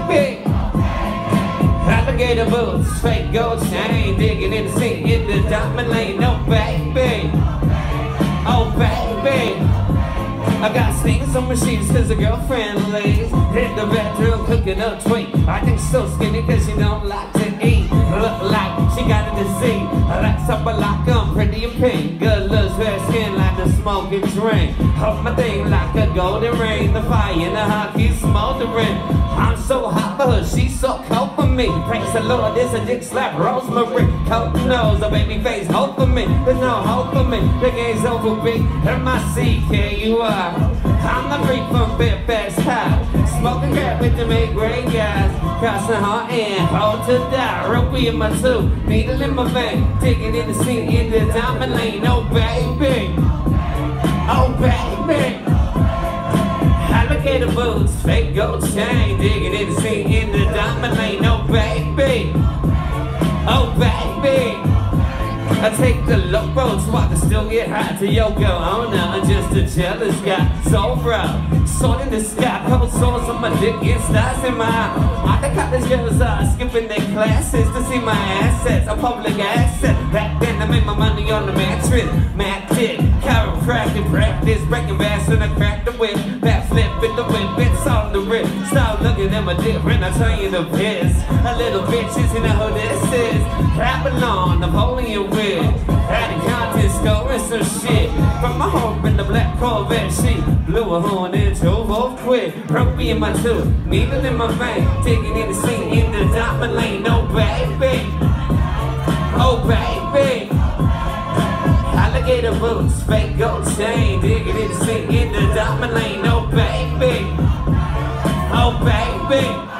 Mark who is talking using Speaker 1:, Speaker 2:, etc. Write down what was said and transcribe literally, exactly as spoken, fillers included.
Speaker 1: baby. Alligator boots, fake gold chain, digging in the sea in the diamond lane. No baby, oh baby. I got stings on my sheets cause a girlfriend lays. Hit the bedroom cooking up tweet. I think she's so skinny cause she don't like to eat. Look like she got a disease. I like something like I'm pretty and pink. Good looks, fair skin like a smoking drink. Hold my thing like a golden ring. The fire in the heart keeps smoldering. I'm so hot for her, she's so cold for me. Praise the Lord, this a dick slap rosemary. Coat nose, a baby face, hope for me. There's no hope for me, the game's over big. M I C K U R. I'm the freak from Big Best House. Smoking crap with the make great guys. Crossing heart and hold to die. Ropey in my tooth, needle in my vein. Digging in the scene in the diamond lane. Oh baby, oh baby. Alligator boots, fake gold chain. Digging in the scene in the diamond lane. Oh baby, oh baby. I take the low road so I can still get high to Yoko Ono. I'm just a jealous guy, so proud. Sword in the sky, cold sores on my dick and stars in my eye. I think college girls are skipping their classes to see my assets, a public asset. Back then I made my money on the mattress. Mac did, chiropractic practice, breaking bass and I cracked the whip. Backflip in the whip, it's on the rip. Start looking at my dick when I tell you the piss. A little bitches, you know who this is. Clapping on Napoleon with. Had a contest scoring some shit from my home in the black Corvette. She blew a horn and drove off quick. Ropey in my tooth, needle in my vein. Digging in the scene in the diamond lane. Oh baby, oh baby. Alligator boots, fake gold chain. Digging in the scene in the diamond lane. Oh baby, oh baby.